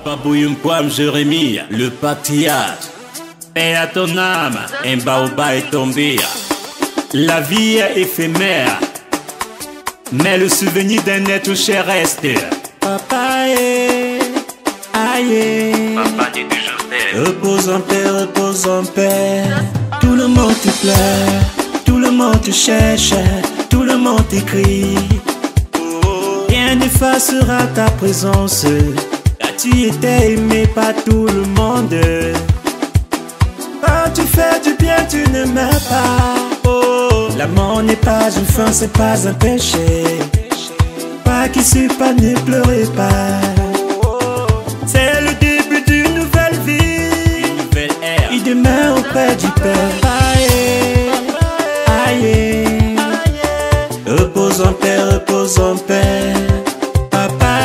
Papa Bouyumkwam Jérémie, le patriarche. Paix à ton âme, un baobab est tombé. La vie est éphémère, mais le souvenir d'un être cher reste. Papa est aïe. Papa dit toujours paix. Repose en paix, repose en paix. Tout le monde te pleure, tout le monde te cherche, tout le monde t'écrit. Rien n'effacera ta présence, car tu étais aimé par tout le monde. Quand tu fais du bien, tu ne meurs pas. Oh, l'amour n'est pas une fin, c'est pas un péché. Pas qui suit pas, ne pleurez pas. C'est le début d'une nouvelle vie, une nouvelle ère. Il demeure auprès du Père. Aïe, aïe. Repose en paix, repose en paix. Papa,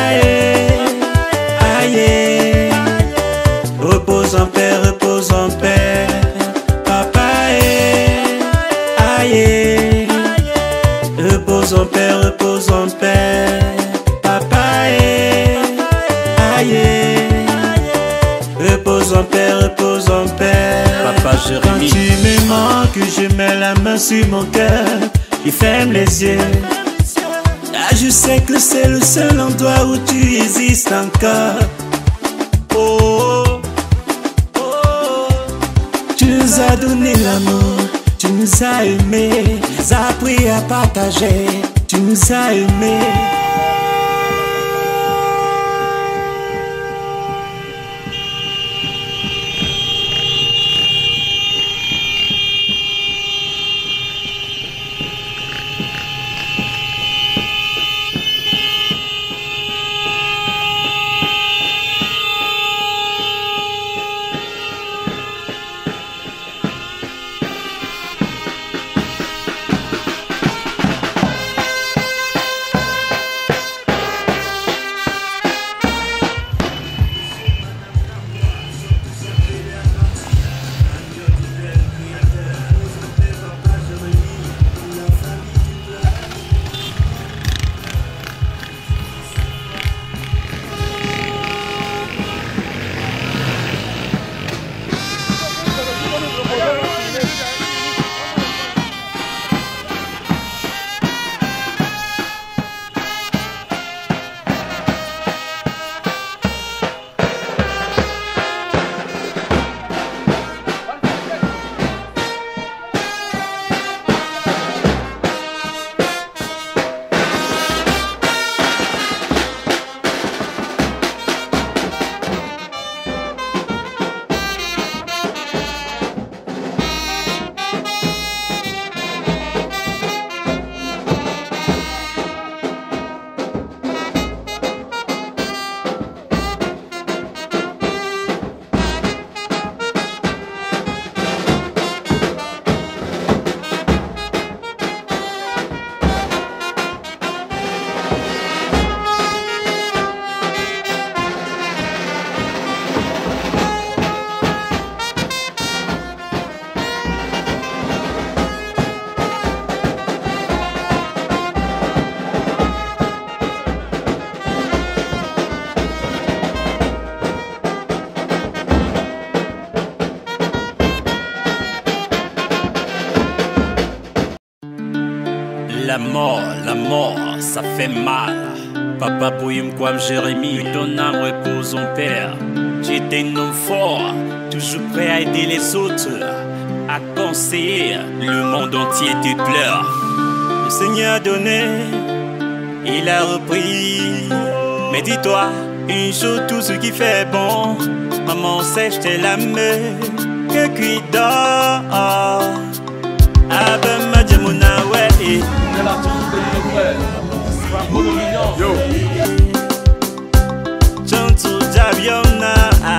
aïe. Repose en paix, repose en paix. Papa, aïe. Repose en paix, repose en paix. Papa, aïe. Repose en paix, repose en paix. Papa Jérémie. Quand tu me manques, je mets la main sur mon cœur, je ferme les yeux. Ah, je sais que c'est le seul endroit où tu existes encore. Oh, oh. Tu nous as donné l'amour, tu nous as aimés, tu nous as appris à partager, tu nous as aimés. La mort, ça fait mal. Papa Bouyumkwam Jérémie, ton âme repose en père. Tu étais un homme fort, toujours prêt à aider les autres, à conseiller. Le monde entier te pleure. Le Seigneur a donné, il a repris. Mais dis-toi, un jour tout ce qui fait bon, maman sèche tes larmes, que qui dort. Abba Madjamuna ouais. Yo. Chantu Javiona,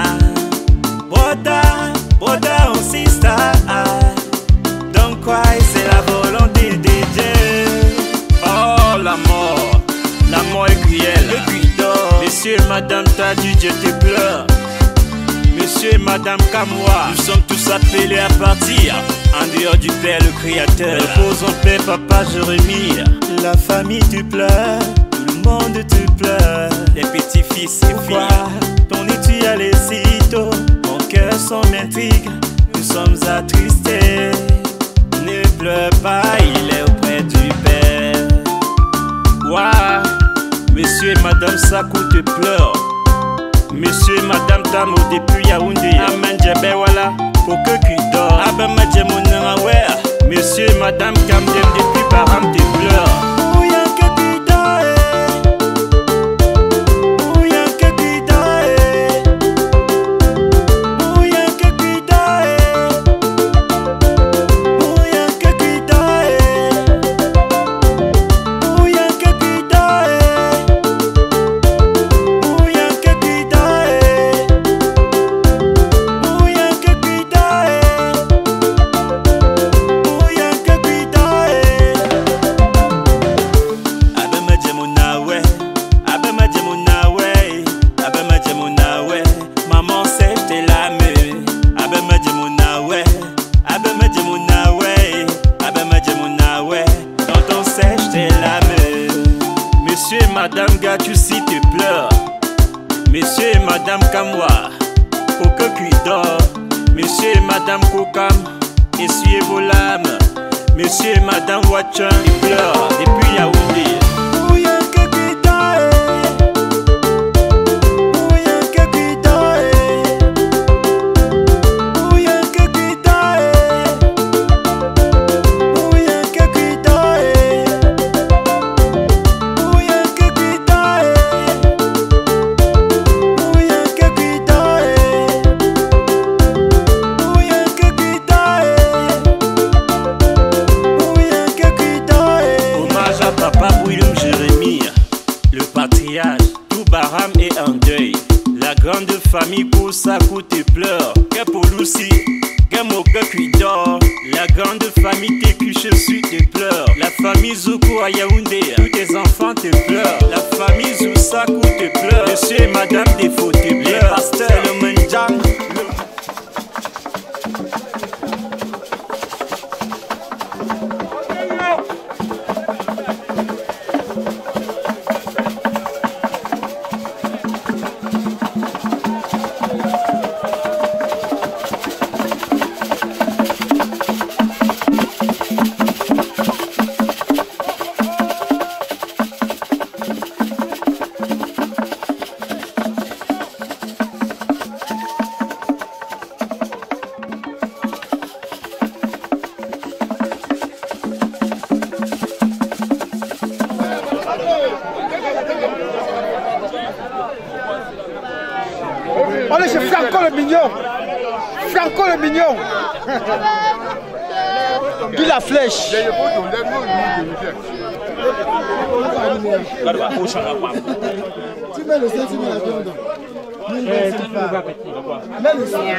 brother and sister. Donc quoi, c'est la volonté de Dieu. Oh la mort est cruelle. Le cri d'or. Monsieur et madame, t'as dit Dieu te pleure. Monsieur et madame Kamwa, nous sommes tous appelés à partir en dehors du Père le Créateur. Repose en paix, papa Jérémie. La famille tu pleures, tout le monde te pleure, les petits fils et filles. Ton nez tu as les sitôt, mon cœur s'en m'intrigue, nous sommes attristés. Ne pleure pas, il est auprès du Père. Waouh, monsieur et madame Sakou te pleurent. Monsieur et madame Tamo depuis Yaoundé. Amen Djebe wala, pour que tu dors. Abama Djemouna Awea. Monsieur et madame Kamdem depuis Baram te pleurent. Monsieur et madame Gatousi te pleurent. Monsieur et madame Kamwa, pour que tu dors. Monsieur et madame Kokam, essuyez vos larmes. Monsieur et madame Watchan te pleurent depuis Yaoundé. Tout Baram est en deuil. La grande famille pour Sakou te pleure. Que pour Lucy, que Moka qui dort. La grande famille Tekuche Su te pleure. La famille Zoukou à Yaoundé, tous tes enfants te pleurent. La famille Zousakou te pleure. Monsieur et madame Defo te pleurent. Les pasteurs, le Menjang. On est chez Franco le Mignon. Franco le Mignon. Qui la flèche. Tu mets le sein, tu mets la viande. Mets le sein.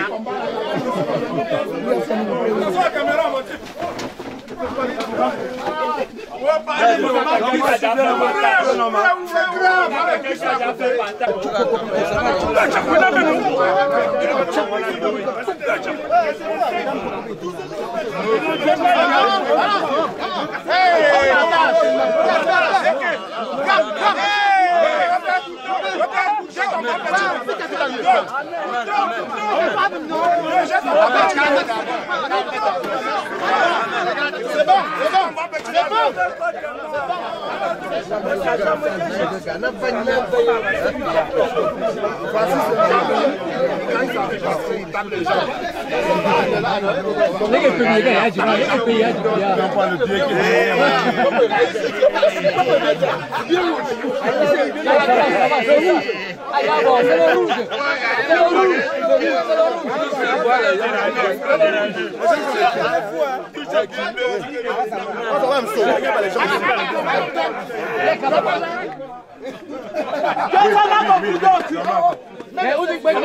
Mais où est-ce que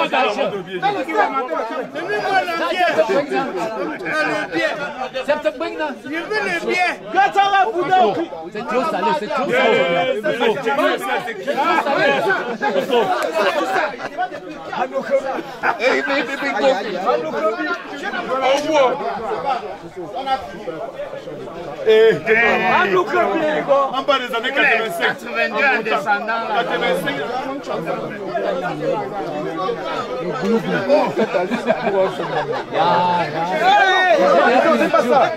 c'est trop salé, c'est trop salé. En bas des années 85. 82 en descendant. 85. C'est pas ça.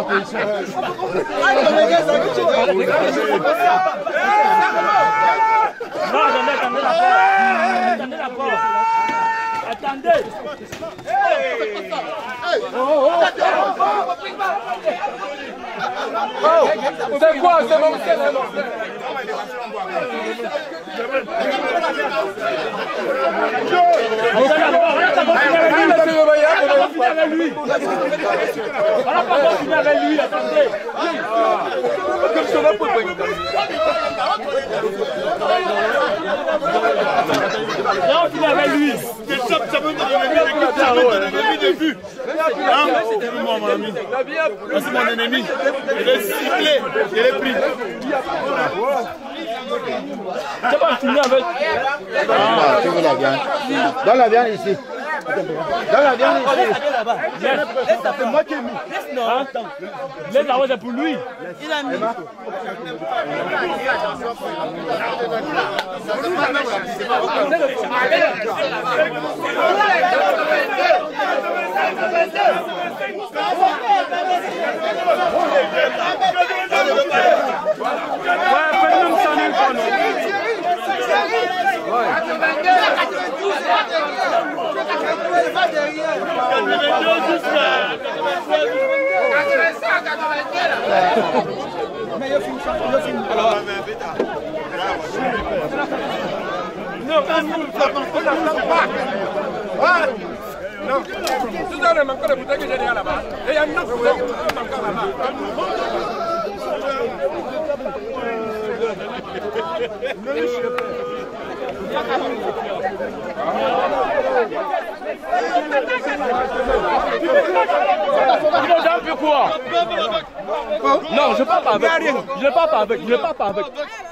Non, attendez la porte. Attendez. C'est quoi? C'est bon, c'est bon. On va pas continuer avec lui, attendez. Non, on finit avec lui. Ça veut dire des vues. C'est mon ami. C'est mon ennemi. Il est ciblé. Il est pris. C'est pas finir avec. Tu veux la viande? Dans la viande ici. Dans la viande ici. C'est moi qui ai mis. Laisse la rose pour lui. Il a mis. Non, tout à l'heure, encore les bouteilles que j'ai déjà là-bas. Et il y a 9 bouteilles encore là-bas. Non, je pars pas avec. Je pars pas avec. Je pars pas avec.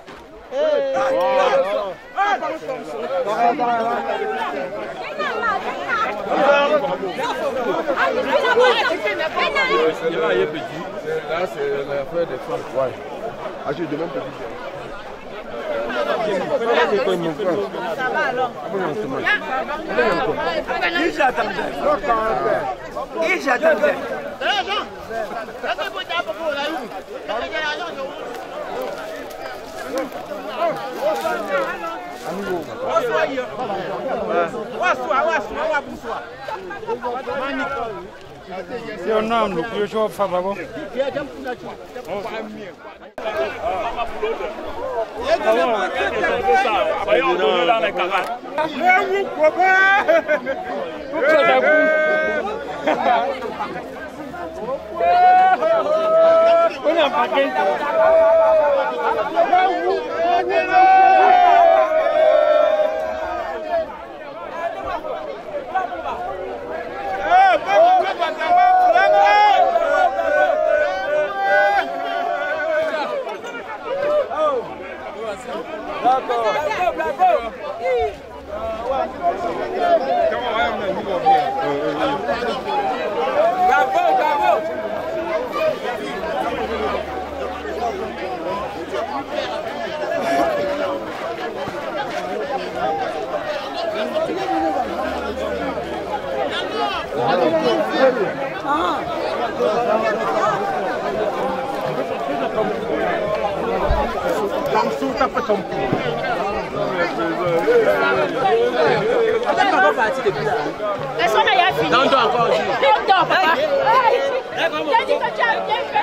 Là, c'est l'affaire des femmes. Ouais. Ah, j'ai de même petit. Ça va alors. Qui j'attendais? Qui j'attendais? C'est un homme, le plus chaud, Fababo. Est-ce qu'on a fini? Non, encore. Non, papa. J'ai dit que tu as bien fait.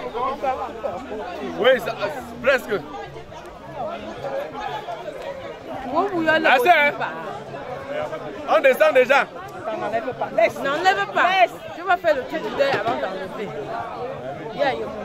Oui, ça, presque. Assez, hein? On descend déjà. N'enlève pas. Laisse. N'enlève pas. Laisse. Je vais faire le tour du deuil avant d'enlever. Il y a eu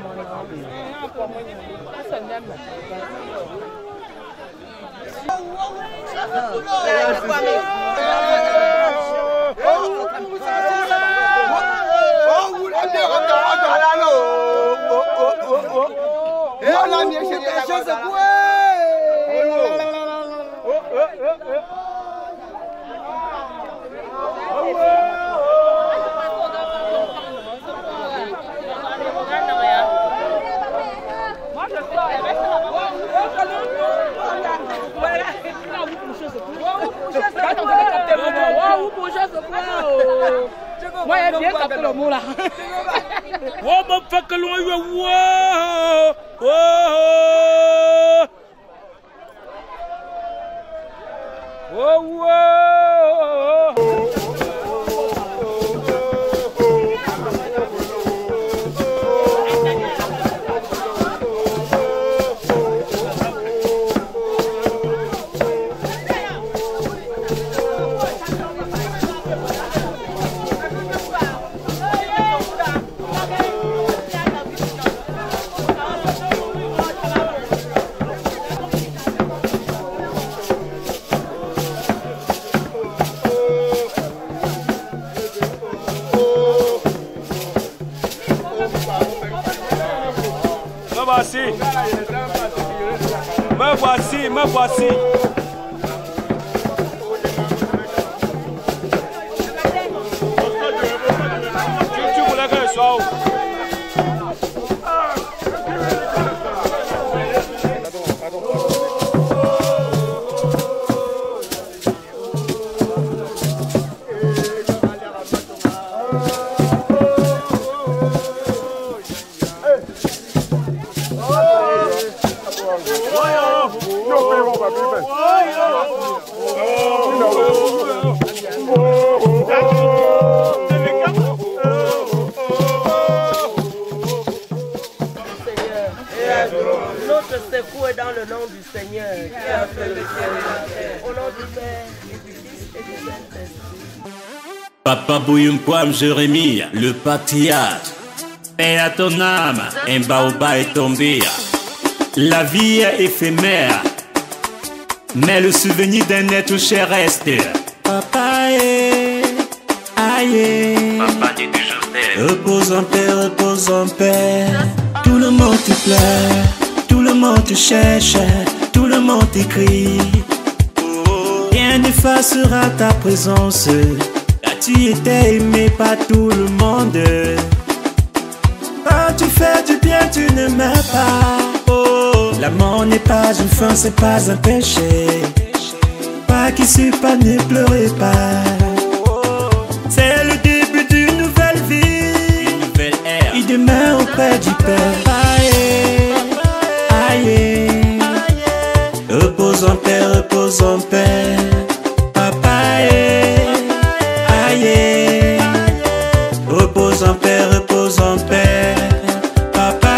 moi, il bien capté le mot là. Oh, mon fait que loin, me voici. Tu voulais que je sois où? Notre secours est dans le nom du Seigneur qui a fait le ciel et la terre. Au nom du Père et du Fils et du Saint-Esprit. Papa Bouyoum Jérémie, le patriarche. Paix à ton âme, un baobab est tombé. La vie est éphémère, mais le souvenir d'un être cher reste. Papa est aïe. Papa dit toujours paix. Repose en paix, repose en paix. Tout le monde te pleure, tout le monde te cherche, tout le monde t'écrit. Rien n'effacera ta présence, car tu étais aimé par tout le monde. Quand tu fais du bien, tu ne meurs pas. Oh, l'amour n'est pas une fin, c'est pas un péché. Pas qui suit pas, ne pleurez pas. C'est le début d'une nouvelle vie, une nouvelle ère. Il demeure auprès du Père. Aïe, repose en paix, repose en paix. Papa, aïe, repose en paix, repose en paix. Papa,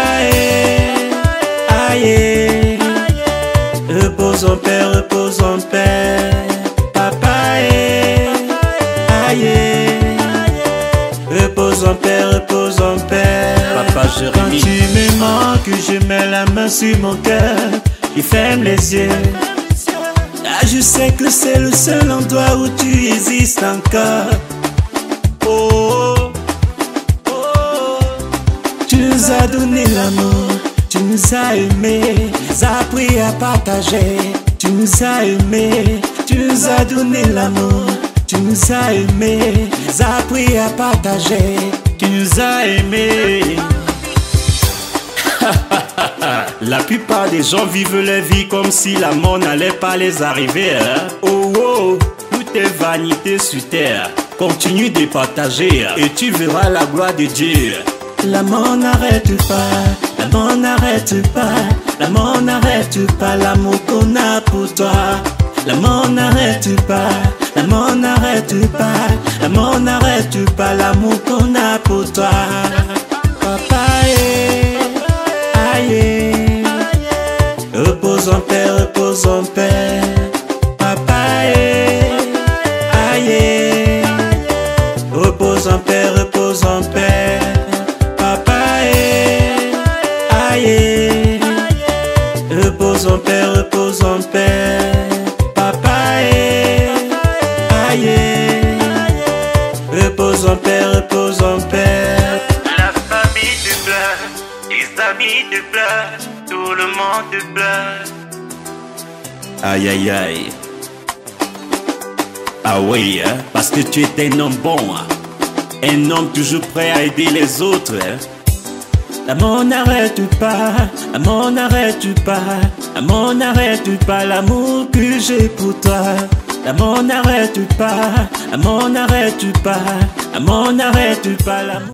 aïe, repose en paix, repose en paix. Papa, aïe, repose en paix, repose en paix. Papa Jérémie. Quand tu me manques, je mets la main sur mon cœur, je ferme les yeux. Là je sais que c'est le seul endroit où tu existes encore. Oh, oh, oh. Tu nous as donné l'amour, tu nous as aimés, tu nous as appris à partager. Tu nous as aimés, tu nous as donné l'amour, tu nous as aimés, tu nous as appris à partager. Tu nous as aimés. La plupart des gens vivent leur vie comme si la mort n'allait pas les arriver, hein? Oh oh, tout est vanité sur terre. Continue de partager et tu verras la gloire de Dieu. La mort n'arrête pas, la mort n'arrête pas, la mort n'arrête pas l'amour qu'on a pour toi. La mort n'arrête pas, la mort n'arrête pas, la mort n'arrête pas l'amour qu'on a pour toi. Papa est famille te pleure, tout le monde te pleure. Aïe aïe aïe. Ah oui, hein, parce que tu es un homme bon, hein. Un homme toujours prêt à aider les autres, hein. L'amour n'arrête pas, l'amour n'arrête pas, l'amour n'arrête pas l'amour que j'ai pour toi. L'amour n'arrête pas, l'amour n'arrête pas, l'amour n'arrête pas l'amour.